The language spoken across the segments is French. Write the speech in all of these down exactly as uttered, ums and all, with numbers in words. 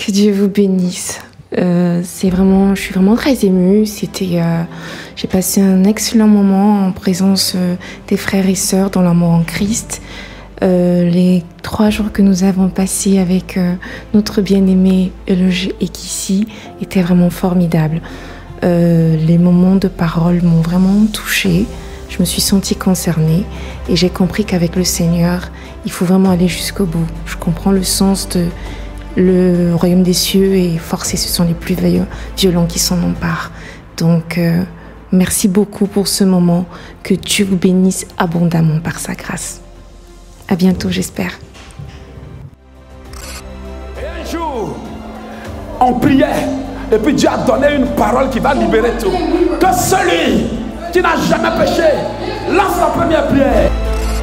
Que Dieu vous bénisse. Euh, c'est vraiment, je suis vraiment très émue. C'était, euh, j'ai passé un excellent moment en présence euh, des frères et sœurs dans l'amour en Christ. Euh, les trois jours que nous avons passés avec euh, notre bien-aimé Euloge Ekissi étaient vraiment formidables. Euh, les moments de parole m'ont vraiment touchée. Je me suis sentie concernée et j'ai compris qu'avec le Seigneur, il faut vraiment aller jusqu'au bout. Je comprends le sens de le royaume des cieux et forcés, ce sont les plus violents qui s'en emparent. Donc, euh, merci beaucoup pour ce moment. Que Dieu vous bénisse abondamment par sa grâce. À bientôt, j'espère. Et un jour, on priait, et puis Dieu a donné une parole qui va libérer tout. Que celui qui n'a jamais péché lance la première pierre.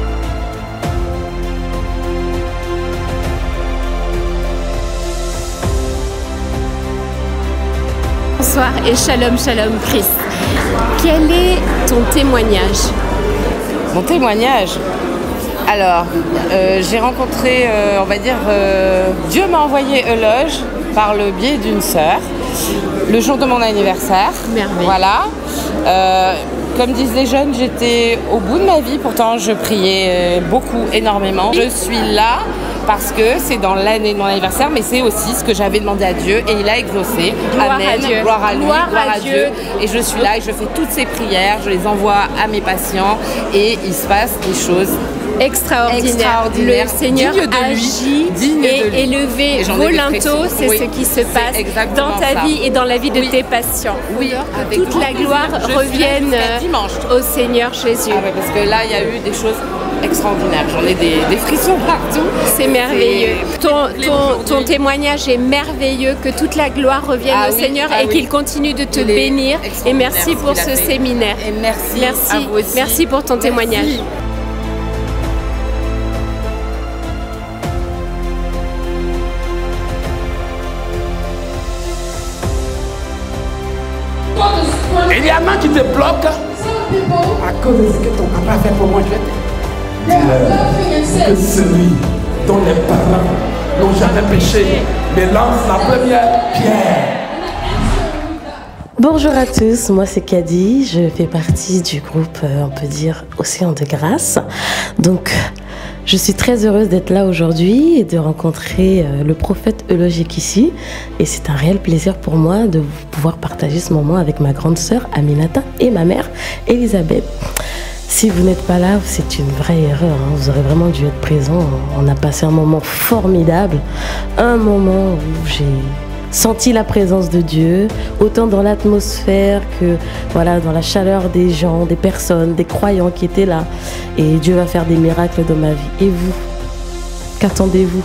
Bonsoir et shalom, shalom Christ. Quel est ton témoignage? Mon témoignage? Alors, euh, j'ai rencontré, euh, on va dire, euh, Dieu m'a envoyé Euloge par le biais d'une sœur, le jour de mon anniversaire. Merveille. Voilà. Euh, comme disent les jeunes, j'étais au bout de ma vie, pourtant je priais beaucoup, énormément. Je suis là parce que c'est dans l'année de mon anniversaire, mais c'est aussi ce que j'avais demandé à Dieu et il a exaucé. Gloire Amen. à Dieu. Gloire à lui, gloire, gloire à, à Dieu. Dieu. Et je suis là et je fais toutes ces prières, je les envoie à mes patients et il se passe des choses extraordinaire. extraordinaire. Le Seigneur digne de lui, agit digne et de lui. élevé Et j'en ai des volanto, frissons. c'est Oui, ce qui se passe exactement dans ta ça. vie et dans la vie de Oui. tes patients. Oui, avec toute grand la gloire plaisir. Je revienne suis là jusqu'à dimanche. au Seigneur Jésus. Ah ouais, parce que là, il y a eu des choses extraordinaires. J'en ai des, des frissons partout. C'est merveilleux. Ton, Les ton, ton aujourd'hui. témoignage est merveilleux. Que toute la gloire revienne Ah au oui, Seigneur ah et oui. qu'il continue de te Il est bénir. Et extraordinaire merci ce pour qu'il a ce fait. séminaire. Et merci. Merci, à vous aussi. merci pour ton Merci. témoignage. Il y en a qui te bloquent à cause de ce que ton papa a fait pour moi. Je vais te dire que celui dont les parents n'ont jamais péché me lance la première pierre. Bonjour à tous, moi c'est Kadi, je fais partie du groupe, euh, on peut dire, Océan de Grâce. Donc, je suis très heureuse d'être là aujourd'hui et de rencontrer euh, le prophète Euloge Ekissi. Et c'est un réel plaisir pour moi de pouvoir partager ce moment avec ma grande sœur Aminata et ma mère Elisabeth. Si vous n'êtes pas là, c'est une vraie erreur, hein. Vous aurez vraiment dû être présent. On a passé un moment formidable, un moment où j'ai senti la présence de Dieu, autant dans l'atmosphère que voilà, dans la chaleur des gens, des personnes, des croyants qui étaient là. Et Dieu va faire des miracles dans ma vie. Et vous, qu'attendez-vous?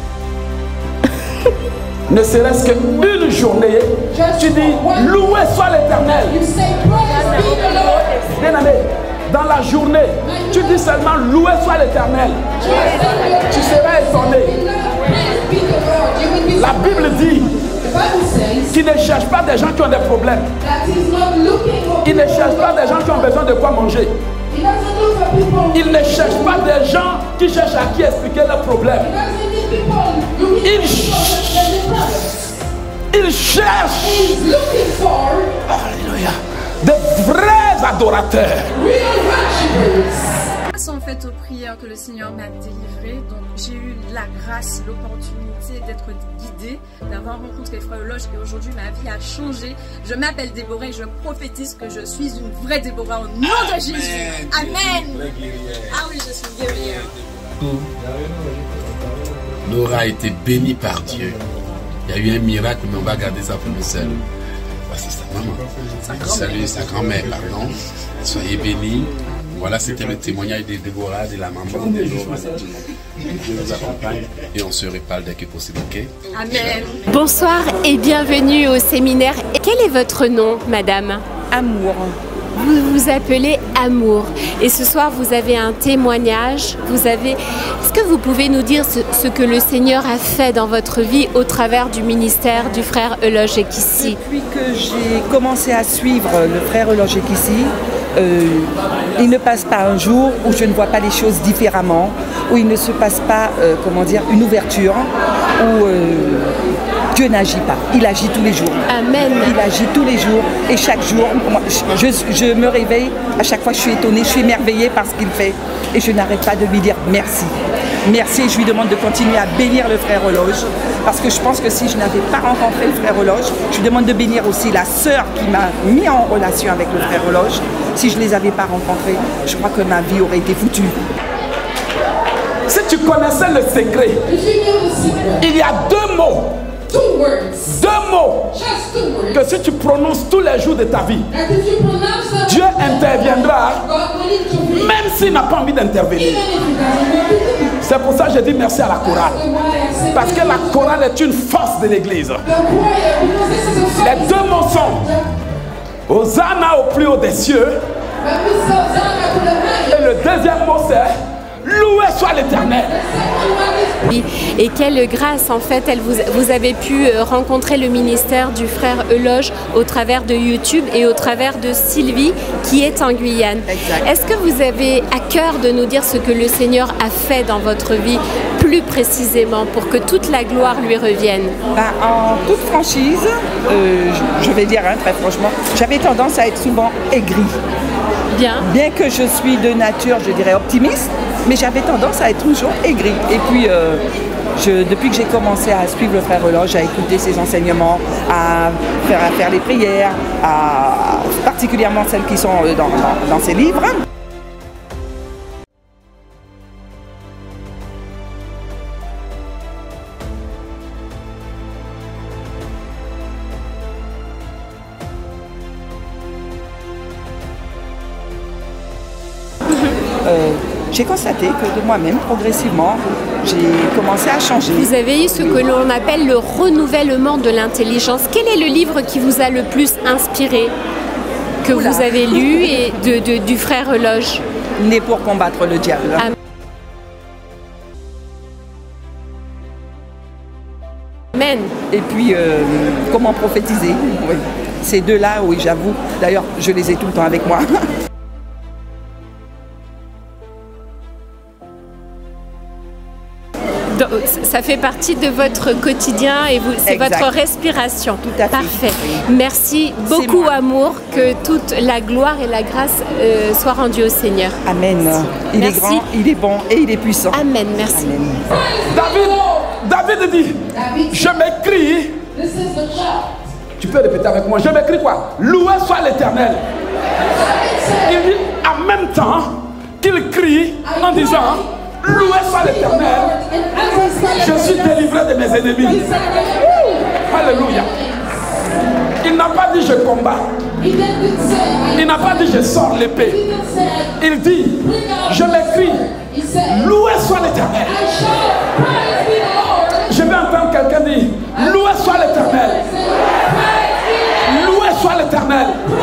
Ne serait-ce qu'une journée, tu dis loué soit l'Éternel. Bien aimé, dans la journée, tu dis seulement loué soit l'Éternel. Tu seras étonné. La Bible dit qu'il ne cherche pas des gens qui ont des problèmes. Il ne cherche pas des gens qui ont besoin de quoi manger. Il ne cherche pas des gens qui cherchent à qui expliquer leurs problèmes. Il, il cherche Alléluia, de vrais adorateurs. Grâce en fait aux prières que le Seigneur m'a délivrées, donc j'ai eu la grâce, l'opportunité d'être guidée, d'avoir rencontré Frère Euloge et aujourd'hui ma vie a changé. Je m'appelle Déborah et je prophétise que je suis une vraie Déborah au nom de Jésus. Amen. Ah oui, je suis guerrière. Laura a été bénie par Dieu. Il y a eu un miracle, mais on va garder ça pour nous seuls. Voici sa maman. Salut sa grand-mère, pardon. Soyez bénis. Voilà, c'était le témoignage de Déborah, de la maman, de Laura. Dieu nous accompagne et on se reparle dès que possible, ok? Amen. Bonsoir et bienvenue au séminaire. Quel est votre nom, madame? Amour. Vous vous appelez Amour. Et ce soir, vous avez un témoignage. Vous avez... Est-ce que vous pouvez nous dire ce, ce que le Seigneur a fait dans votre vie au travers du ministère du frère Euloge Ekissi? Depuis que j'ai commencé à suivre le frère Euloge Ekissi, euh, il ne passe pas un jour où je ne vois pas les choses différemment, où il ne se passe pas, euh, comment dire, une ouverture, où euh, Dieu n'agit pas, il agit tous les jours. Amen. Il agit tous les jours et chaque jour, moi, je, je me réveille, à chaque fois je suis étonnée, je suis émerveillée par ce qu'il fait et je n'arrête pas de lui dire merci. Merci et je lui demande de continuer à bénir le frère Euloge parce que je pense que si je n'avais pas rencontré le frère Euloge, je lui demande de bénir aussi la sœur qui m'a mis en relation avec le frère Euloge. Si je ne les avais pas rencontrés, je crois que ma vie aurait été foutue. Si tu connaissais le secret, il y a deux mots. Deux mots que si tu prononces tous les jours de ta vie, Dieu interviendra même s'il n'a pas envie d'intervenir. C'est pour ça que je dis merci à la chorale. Parce que la chorale est une force de l'église. Les deux mots sont Hosanna au plus haut des cieux. Et le deuxième mot c'est loué soit l'Éternel. Et quelle grâce en fait elle vous, vous avez pu rencontrer le ministère du frère Euloge au travers de YouTube et au travers de Sylvie qui est en Guyane. Est-ce que vous avez à cœur de nous dire ce que le Seigneur a fait dans votre vie plus précisément pour que toute la gloire lui revienne? Ben, en toute franchise, euh, je vais dire hein, très franchement, j'avais tendance à être souvent aigrie. Bien. Bien que je suis de nature, je dirais, optimiste, mais j'avais tendance à être toujours aigrie. Et puis, euh, je, depuis que j'ai commencé à suivre le frère Euloge, à écouter ses enseignements, à faire, à faire les prières, à, particulièrement celles qui sont dans, dans, dans ses livres, Euh, j'ai constaté que de moi-même, progressivement, j'ai commencé à changer. Vous avez eu ce que l'on appelle le renouvellement de l'intelligence. Quel est le livre qui vous a le plus inspiré, que Oula. vous avez lu, et de, de, du frère Euloge? Né pour combattre le diable. Amen. Amen. Et puis, euh, comment prophétiser, oui. Ces deux-là, oui, j'avoue. D'ailleurs, je les ai tout le temps avec moi. Ça fait partie de votre quotidien et c'est votre respiration. Tout à fait. Parfait. Merci beaucoup, Amour. Que toute la gloire et la grâce euh, soient rendues au Seigneur. Amen. Il Merci. est grand, il est bon et il est puissant. Amen. Merci. Amen. David, David dit, je m'écris. Tu peux répéter avec moi. Je m'écris quoi? Loué soit l'Éternel. Il dit en même temps qu'il crie en disant, loué soit l'Éternel, je suis délivré de mes ennemis. Alléluia. Il n'a pas dit je combats. Il n'a pas dit je sors l'épée. Il dit je m'écris, loué soit l'Éternel. Je vais entendre quelqu'un dire loué soit l'Éternel. Loué soit l'Éternel.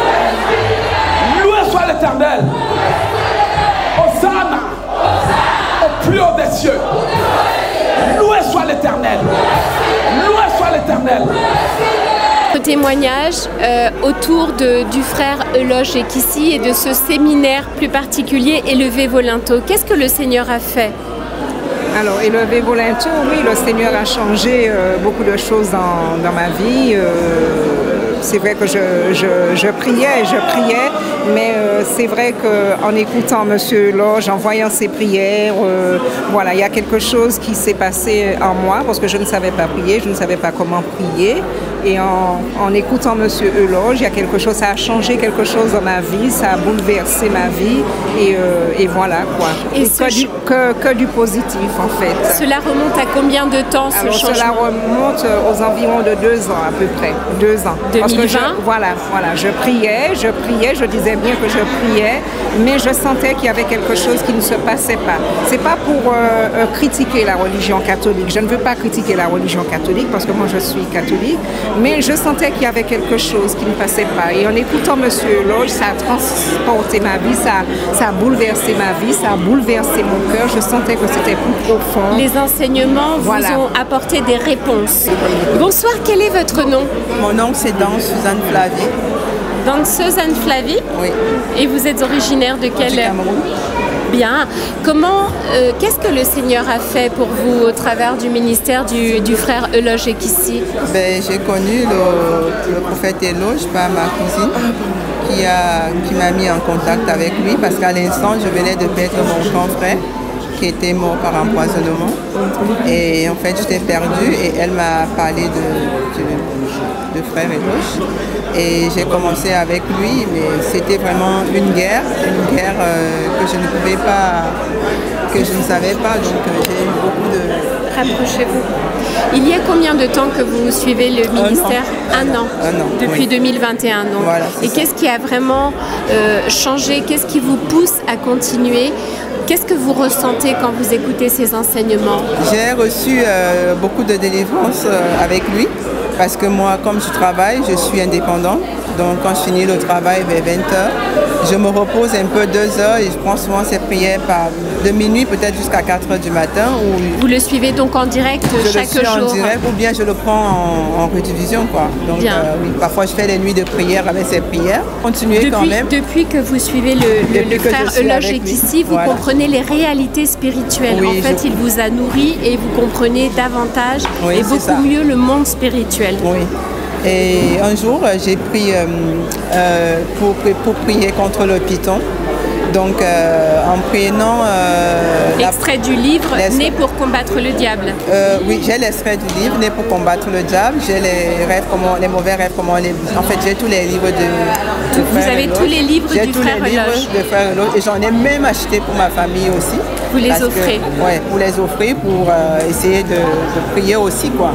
Loué soit l'Éternel. Hosanna au plus haut des cieux. Loué soit l'Éternel. Loué soit l'Éternel. Témoignage euh, autour de, du frère Euloge Ekissi et de ce séminaire plus particulier Élevé Volinto. Qu'est-ce que le Seigneur a fait? Alors, Élevé Volinto, oui, le Seigneur a changé euh, beaucoup de choses dans, dans ma vie. Euh, c'est vrai que je, je, je priais, je priais, mais euh, c'est vrai qu'en écoutant M. Euloge, en voyant ses prières, euh, voilà, il y a quelque chose qui s'est passé en moi parce que je ne savais pas prier, je ne savais pas comment prier. Et en, en écoutant M. Euloge, il y a quelque chose, ça a changé quelque chose dans ma vie, ça a bouleversé ma vie et, euh, et voilà quoi. Et, et que, du, que, que du positif en fait. Cela remonte à combien de temps ce Alors, changement? Cela remonte aux environs de deux ans à peu près, deux ans. deux mille vingt. Parce que je, voilà, voilà, je priais, je priais, je disais bien que je priais, mais je sentais qu'il y avait quelque chose qui ne se passait pas. C'est pas pour euh, euh, critiquer la religion catholique. Je ne veux pas critiquer la religion catholique parce que moi je suis catholique. Mais je sentais qu'il y avait quelque chose qui ne passait pas. Et en écoutant M. Euloge, ça a transporté ma vie, ça, ça a bouleversé ma vie, ça a bouleversé mon cœur. Je sentais que c'était plus profond. Les enseignements voilà. vous ont apporté des réponses. Bonsoir, quel est votre nom? Mon nom, c'est Dan Suzanne Flavie. Dan Suzanne Flavie? Oui. Et vous êtes originaire de quel... Du Cameroun. Bien. Comment, euh, qu'est-ce que le Seigneur a fait pour vous au travers du ministère du, du frère Euloge Ekissi? Ben, j'ai connu le, le prophète Euloge par ma cousine qui a, qui m'a mis en contact avec lui parce qu'à l'instant, je venais de perdre mon grand frère qui était mort par empoisonnement. Et en fait, j'étais perdue et elle m'a parlé de, de, de frère Euloge. Et j'ai commencé avec lui, mais c'était vraiment une guerre, une guerre euh, que je ne pouvais pas, que je ne savais pas, donc euh, j'ai eu beaucoup de... Rapprochez-vous. Il y a combien de temps que vous suivez le ministère? Un an. Un an. Un an. Depuis Oui. deux mille vingt et un, donc. Voilà, et qu'est-ce qui a vraiment euh, changé? Qu'est-ce qui vous pousse à continuer? Qu'est-ce que vous ressentez quand vous écoutez ces enseignements? J'ai reçu euh, beaucoup de délivrance euh, avec lui. Parce que moi, comme je travaille, je suis indépendante. Donc quand je finis le travail vers vingt heures, je me repose un peu deux heures et je prends souvent ces prières par, de minuit peut-être jusqu'à quatre heures du matin. Où vous le suivez donc en direct je chaque le suis jour? En direct ou bien je le prends en, en rediffusion, quoi. Donc euh, oui, parfois je fais les nuits de prière avec ces prières. Continuez depuis, quand même. Depuis que vous suivez le, le, le frère Euloge Ekissi, vous voilà. comprenez les réalités spirituelles. Oui, en fait, je... il vous a nourri et vous comprenez davantage oui, et beaucoup ça. mieux le monde spirituel. Oui. Et un jour, j'ai pris euh, euh, pour, pour prier contre le python. Donc, euh, en prenant... Euh, l'extrait du livre « Né pour combattre le diable euh, ». Oui, j'ai l'extrait du livre « Né pour combattre le diable ». J'ai les rêves, comment, les mauvais rêves, comment les... En fait, j'ai tous les livres de, de Vous frère avez Euloge. tous les livres du tous frère les livres Euloge. de frère Euloge. Et j'en ai même acheté pour ma famille aussi. Vous les offrez? Oui, pour les offrir, pour euh, essayer de, de prier aussi, quoi.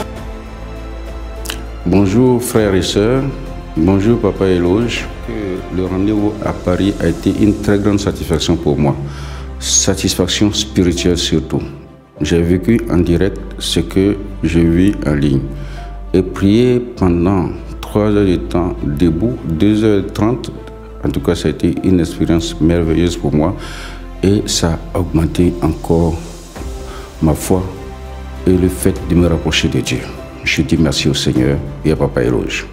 Bonjour frères et sœurs, bonjour papa Euloge. Le rendez-vous à Paris a été une très grande satisfaction pour moi, satisfaction spirituelle surtout. J'ai vécu en direct ce que j'ai vu en ligne et prié pendant trois heures de temps debout, deux heures trente. En tout cas, ça a été une expérience merveilleuse pour moi et ça a augmenté encore ma foi et le fait de me rapprocher de Dieu. Je dis merci au Seigneur et à papa Euloge.